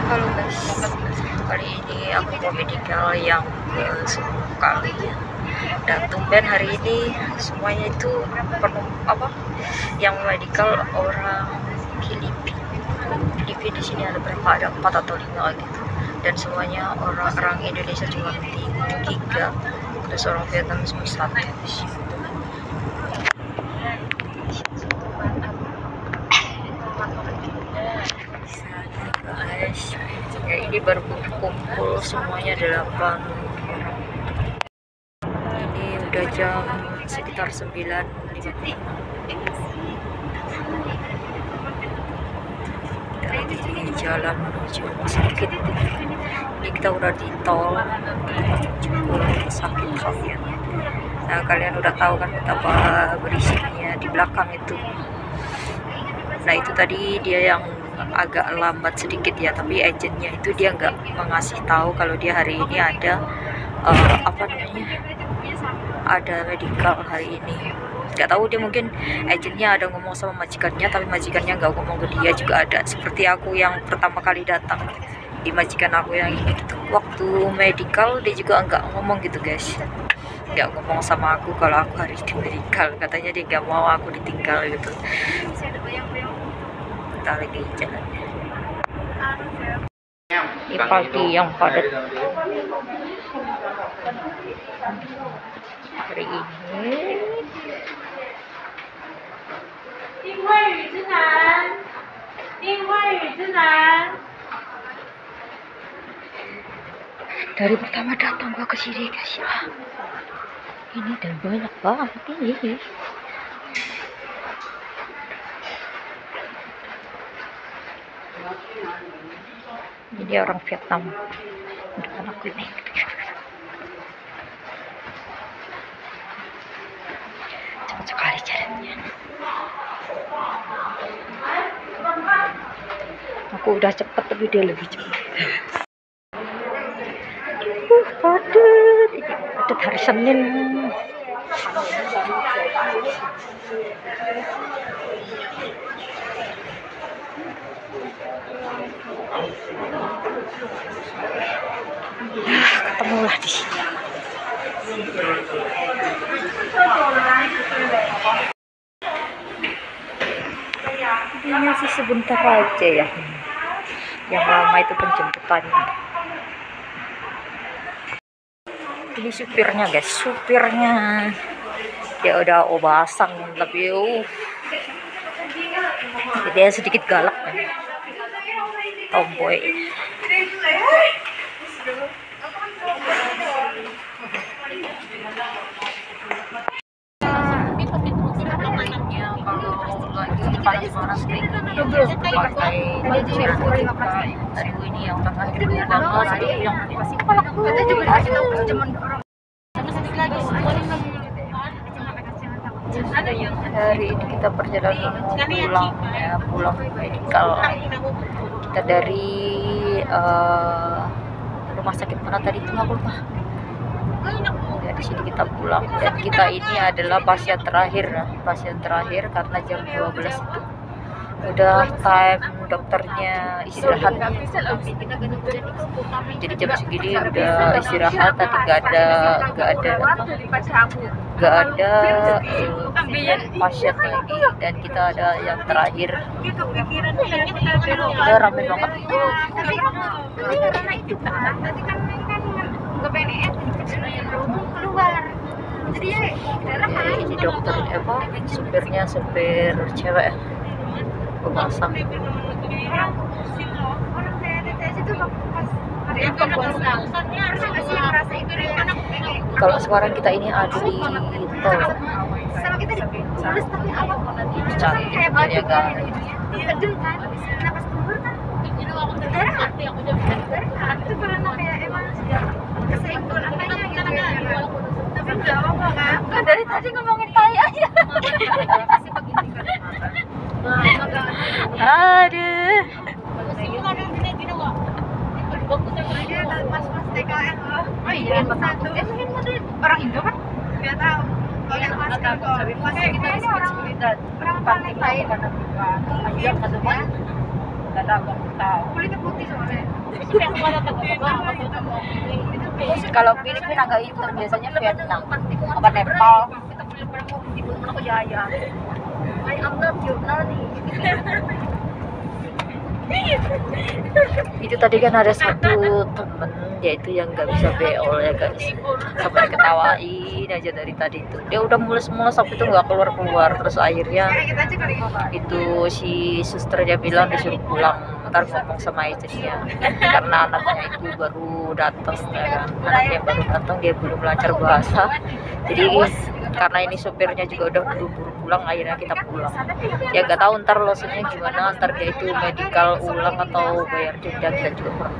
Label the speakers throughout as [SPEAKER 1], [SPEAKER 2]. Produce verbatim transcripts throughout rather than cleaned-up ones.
[SPEAKER 1] Halo guys, kali ini aku mau medical yang ke sepuluh kali ya. Dan tumben hari ini semuanya itu penuh apa? Yang medical orang Filipina. Filipina di sini ada berapa? Ada empat atau lima gitu. Dan semuanya orang-orang Indonesia cuma tiga, terus orang Vietnam cuma satu. Guys, ya ini baru kumpul semuanya delapan orang. Ini udah jam sekitar sembilan lima puluh. Dan ini jalan menuju rumah sakit. Ini kita udah di tol menuju rumah sakit kalian. Nah, kalian udah tahu kan betapa berisiknya di belakang itu. Nah, itu tadi dia yang agak lambat sedikit ya, tapi agentnya itu dia nggak mengasih tahu kalau dia hari ini ada uh, apa namanya ada medical hari ini. Nggak tahu, dia mungkin agentnya ada ngomong sama majikannya, tapi majikannya nggak ngomong ke dia juga ada. Seperti aku yang pertama kali datang di majikan aku yang ini gitu. Waktu medical dia juga nggak ngomong gitu guys, nggak ngomong sama aku kalau aku hari di medical. Katanya dia nggak mau aku ditinggal gitu. Kita lagi jalan. Ini pagi yang padat hari ini. Dari pertama datang gua ke sini guys ya. Ini dan banyak banget ini. Jadi orang Vietnam depan aku ini. Cepat sekali jalannya. Aku udah cepet tapi dia lebih cepat. Uh, padat. Padat hari Senin. Ketemulah di sini. Ini sih sebentar aja ya. Yang lama itu penjemputannya. Ini supirnya guys, supirnya dia udah obasang tapi uh dia sedikit galak kan. Tomboy. Panas-panas kayak gini pakai aduh ini yang tengah itu banget, aduh yang masih kepala kita juga dikasih tahu cuman orang hari ini kita perjalanan pulang ya, pulang medical kita dari uh, rumah sakit mana tadi itu aku lupa. Dari sini kita pulang dan kita ini adalah pasien terakhir, pasien terakhir karena jam dua belas itu udah time dokternya istirahat. Jadi jam segini udah istirahat, tadi nggak ada nggak ada nggak ada uh, pasien lagi dan kita ada yang terakhir. Udah rame banget. Ini dokter apa supirnya supir cewek pemasang. Kalau sekarang kita ini ada di tol cantik ya kan. Dari tadi ngomongin tai aja. Aduh. Oh iya, orang Indo kan? Nggak tahu. Kalau yang masker kok pakai kita orang pantai karena bukan. Iya, nggak tahu. Kulitnya putih soalnya. Kalau Filipina agak hitam, biasanya Vietnam apa Nepal. Itu tadi kan ada satu temen, yaitu yang nggak bisa beol ya guys, sampai ketawain aja dari tadi itu. Dia udah mules-mules tapi itu nggak keluar-keluar. Terus akhirnya itu si susternya bilang disuruh pulang, ntar ngomong sama istrinya, karena anaknya itu baru datang ya kan. Anaknya baru datang, dia belum lancar bahasa. Jadi karena ini supirnya juga udah buru-buru pulang, akhirnya kita pulang. Ya nggak tahu ntar losnya gimana, ntar dia itu medical ulang atau bayar denda, kita juga kurang.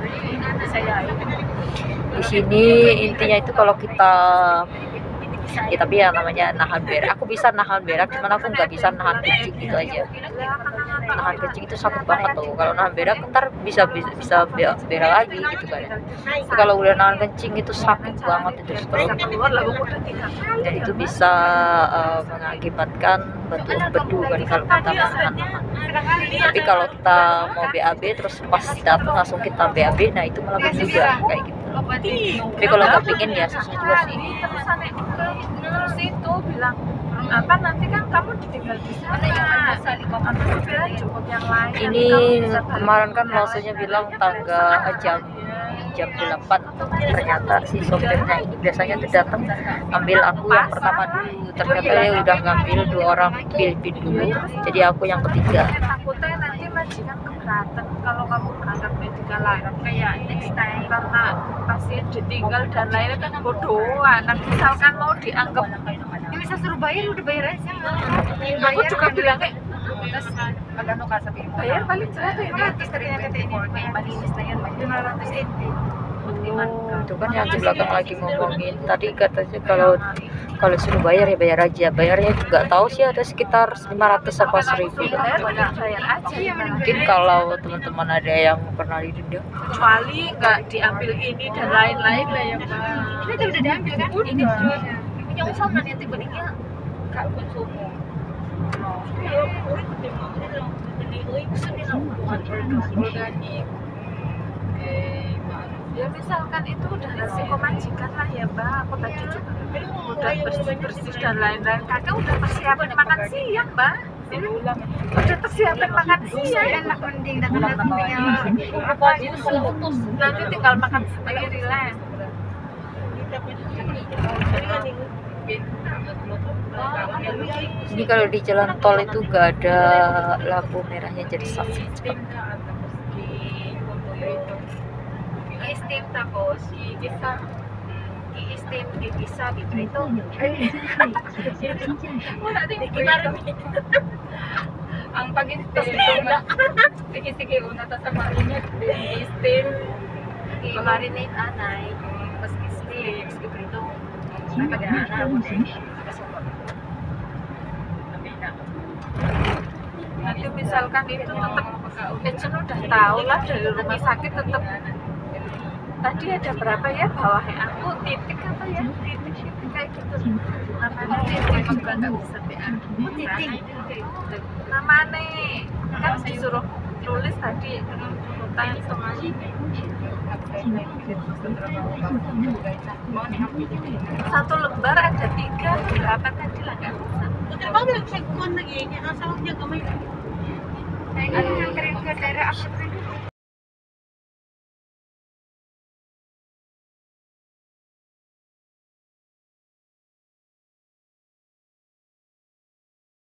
[SPEAKER 1] Di sini intinya itu kalau kita ya, tapi ya namanya nahan berak. Aku bisa nahan berak, cuman aku nggak bisa nahan kencing gitu aja. Nahan kencing itu sakit banget tuh. Kalau nahan berak ntar bisa bisa, bisa berak lagi gitu kan. Tapi kalau udah nahan kencing itu sakit banget itu stroke. Dan itu bisa uh, mengakibatkan batu empedu kan kalau kita nahan. Tapi kalau kita mau B A B terus pas datang langsung kita B A B, nah itu malah juga kayak gitu. Tapi kalau nggak pingin ya susah juga sih.
[SPEAKER 2] Terus itu bilang apa, nanti kan kamu ditinggal di sana, atau bilang cukup yang lain.
[SPEAKER 1] Ini kemarin kan maksudnya bilang tangga jam jam delapan, ternyata si sopirnya ini biasanya tuh datang ambil aku yang pertama dulu, ternyata dia udah ngambil dua orang Filipin dulu, jadi aku yang ketiga.
[SPEAKER 2] Takutnya nanti majikan keberatan kalau kamu berangkat medical larang kayak next time, karena pasien ditinggal dan lainnya kan bodohan. Nanti misalkan mau dianggap ya bisa suruh bayar, udah bayar aja. Aku juga bilang kayak terus magkano ka sabihin mo? Bayar balik sa atin. Terus ternyata ini malinis na yan, lima ratus eighty.
[SPEAKER 1] Itu kan yang di belakang lagi ngomongin tadi, katanya kalau kalau suruh bayar ya bayar aja. Bayarnya juga tahu sih ada sekitar lima ratus apa seribu.
[SPEAKER 2] Bayar aja.
[SPEAKER 1] Mungkin kalau teman-teman ada yang pernah didenda,
[SPEAKER 2] kecuali nggak diambil ini dan lain-lain lah ya Pak. Ini udah diambil kan? Ini punya usaha nanti tiba-tiba kak konsumo. Organik. Ya misalkan itu udah resiko majikan lah ya Mbak. Aku tadi juga udah bersih-bersih dan lain-lain. Kakak udah persiapan makan siang Mbak. Udah persiapan makan siang. Enak mending nanti tinggal makan sendiri lah.
[SPEAKER 1] ini kalau di jalan tol itu gak ada lampu merahnya, jadi sakit cepat.
[SPEAKER 2] I-steam tapos i-gisa i-steam i-gisa gitu itu wala din i-marinate ang pag-steam sige-sige una ta sa marinate i-steam i-marinate anay tapos i-steam i-prito nagkagana mo din nanti misalkan itu tetap Ecen udah tahu lah dari rumah sakit tetap tadi ada berapa ya bawahnya aku titik apa ya titik titik kayak gitu namanya titik enggak nggak bisa titik namanya kan disuruh tulis tadi urutan semuanya satu lembar ada tiga berapa tadi lah kan lagi asalnya kamay ada yang kering ke daerah aku